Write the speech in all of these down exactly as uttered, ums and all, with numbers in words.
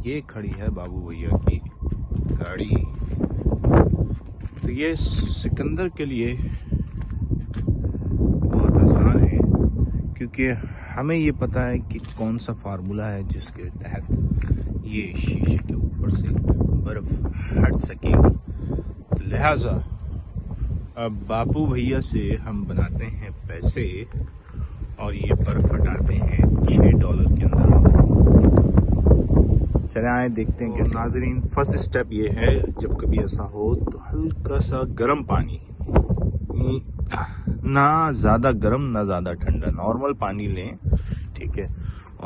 ये खड़ी है बाबू भैया की गाड़ी। तो ये सिकंदर के लिए बहुत आसान है, क्योंकि हमें ये पता है कि कौन सा फार्मूला है जिसके तहत ये शीशे के ऊपर से बर्फ हट सकेगी। तो लिहाजा अब बापू भैया से हम बनाते हैं पैसे और ये बर्फ हटाते हैं छः डॉलर के अंदर। चले आए देखते हैं कि नाजरीन, फर्स्ट स्टेप ये है, जब कभी ऐसा हो तो हल्का सा गर्म पानी, ना ज़्यादा गर्म ना ज़्यादा ठंडा, नॉर्मल पानी लें, ठीक है,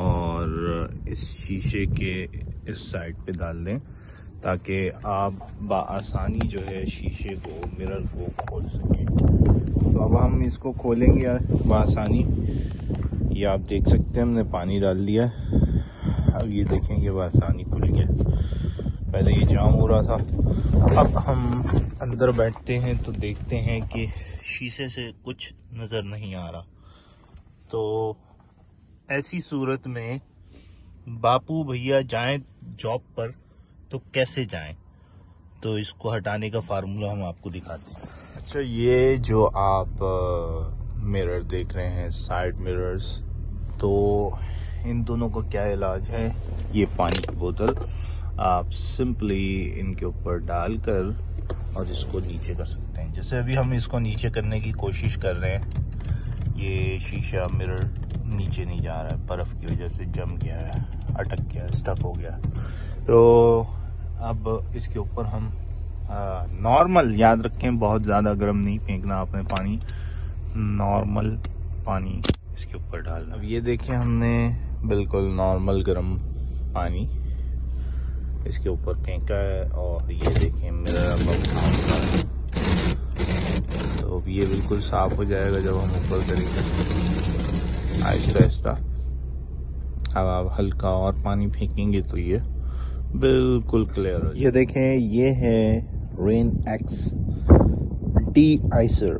और इस शीशे के इस साइड पे डाल दें ताकि आप बआसानी जो है शीशे को, मिरर को खोल सकें। तो अब हम इसको खोलेंगे बआसानी। ये आप देख सकते हैं हमने पानी डाल दिया। अब ये देखेंगे बआसानी खुल गया, पहले ये जाम हो रहा था। अब हम अंदर बैठते हैं तो देखते हैं कि शीशे से कुछ नज़र नहीं आ रहा। तो ऐसी सूरत में बापू भैया जाएं जॉब पर तो कैसे जाएं, तो इसको हटाने का फार्मूला हम आपको दिखाते हैं। अच्छा, ये जो आप मिरर देख रहे हैं, साइड मिरर्स, तो इन दोनों का क्या इलाज है? ये पानी की बोतल आप सिंपली इनके ऊपर डालकर और इसको नीचे कर सकते हैं। जैसे अभी हम इसको नीचे करने की कोशिश कर रहे हैं, ये शीशा मिरर नीचे नहीं जा रहा है, बर्फ की वजह से जम गया है, अटक गया, स्टक हो गया। तो अब इसके ऊपर हम नॉर्मल, याद रखें बहुत ज़्यादा गर्म नहीं फेंकना आपने पानी, नॉर्मल पानी इसके ऊपर डालना। अब ये देखें, हमने बिल्कुल नॉर्मल गर्म पानी इसके ऊपर फेंका है और ये देखें मेरा पंप, तो अब ये बिल्कुल साफ हो जाएगा जब हम ऊपर करेंगे आहिस्ता आहिस्ता। अब आप हल्का और पानी फेंकेंगे तो ये बिल्कुल क्लियर हो। ये देखें, ये है Rain X de-icer,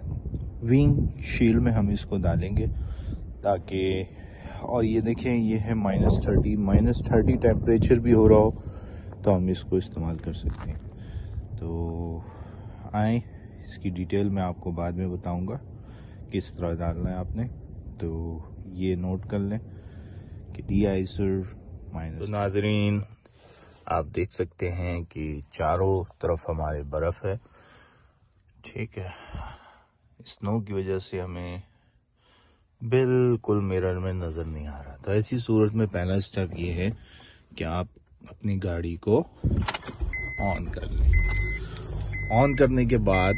windshield में हम इसको डालेंगे ताकि, और ये देखें ये है minus thirty minus thirty temperature भी हो रहा हो तो हम इसको इस्तेमाल कर सकते हैं। तो आए, इसकी डिटेल मैं आपको बाद में बताऊंगा किस तरह डालना है आपने। तो ये नोट कर लें कि डी आइसर माइनस। तो नाजरीन, आप देख सकते हैं कि चारों तरफ हमारे बर्फ है, ठीक है। स्नो की वजह से हमें बिल्कुल मिरर में नजर नहीं आ रहा। तो ऐसी सूरत में पहला स्टेप ये है कि आप अपनी गाड़ी को ऑन कर लें। ऑन करने के बाद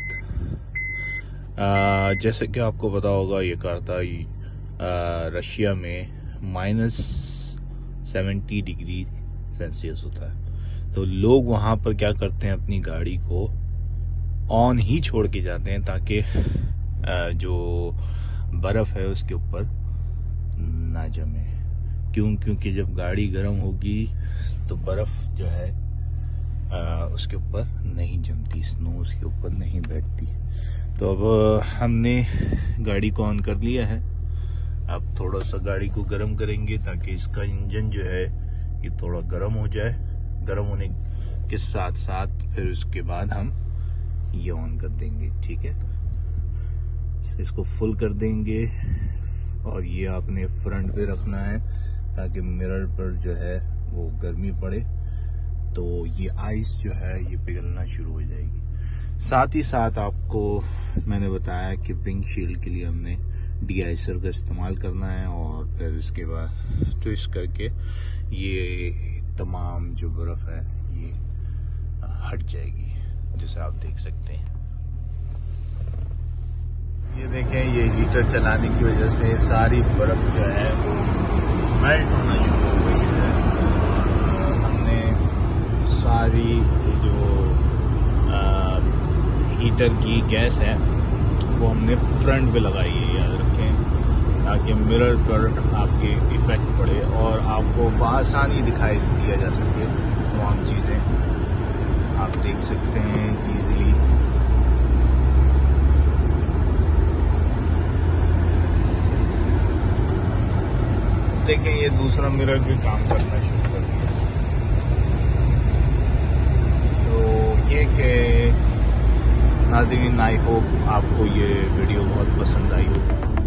आ, जैसे कि आपको पता होगा, ये कार था रशिया में माइनस सेवेंटी डिग्री सेल्सियस होता है। तो लोग वहां पर क्या करते हैं, अपनी गाड़ी को ऑन ही छोड़ के जाते हैं ताकि जो बर्फ है उसके ऊपर ना जमे। क्यों? क्योंकि जब गाड़ी गर्म होगी तो बर्फ जो है आ, उसके ऊपर नहीं जमती, स्नो उसके ऊपर नहीं बैठती। तो अब हमने गाड़ी को ऑन कर लिया है। अब थोड़ा सा गाड़ी को गर्म करेंगे ताकि इसका इंजन जो है ये थोड़ा गर्म हो जाए। गर्म होने के साथ साथ फिर उसके बाद हम ये ऑन कर देंगे, ठीक है। इसको फुल कर देंगे और ये आपने फ्रंट पे रखना है ताकि मिरर पर जो है वो गर्मी पड़े तो ये आइस जो है ये पिघलना शुरू हो जाएगी। साथ ही साथ आपको मैंने बताया कि विंग शील्ड के लिए हमने डी आइसर का इस्तेमाल करना है और फिर इसके बाद ट्विस्ट करके ये तमाम जो बर्फ है ये हट जाएगी, जैसे आप देख सकते हैं। ये देखें, ये हीटर चलाने की वजह से सारी बर्फ जो है वो मेल्ट होना शुरू हो गई है। हमने सारी जो आ, हीटर की गैस है वो हमने फ्रंट पे लगाई है, याद रखें, ताकि मिरर पर आपके इफेक्ट पड़े और आपको बआसानी दिखाई दिया जा सके तमाम चीज़ें। आप देख सकते हैं इजीली। देखें, ये दूसरा मिरर भी काम करना शुरू कर दिया। ये कि नाज़रीन, आई होप आपको ये वीडियो बहुत पसंद आई हो।